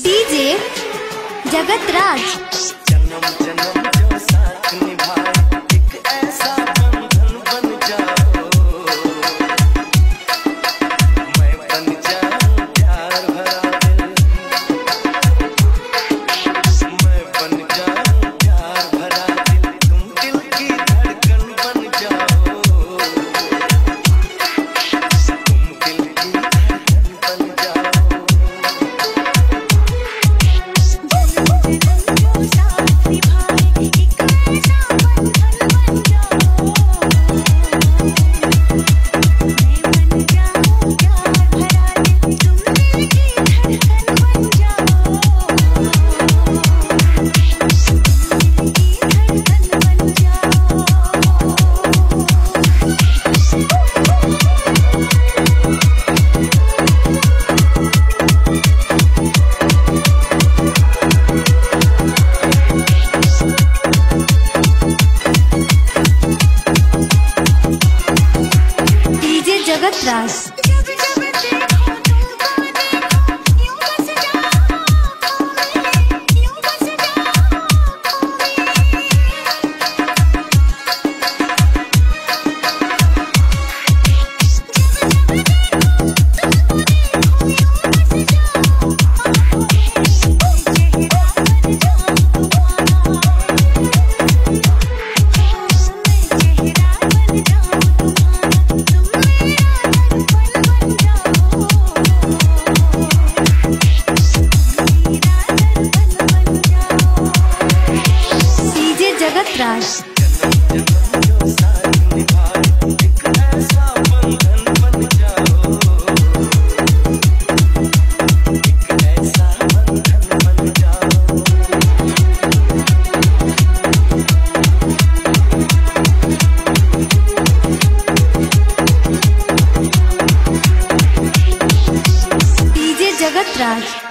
DJ जगत राज। जन्म जन्म जो साथ निभाए एक ऐसा बंधन बन जाओ, मैं बन जाऊं प्यार भरा दिल, मैं बन जाऊं प्यार भरा दिल, तुम दिल की धड़कन बन जाओ, तुम दिल की धड़कन बन जाओ। जगत राज। जगत राज। डीजे जगत राज।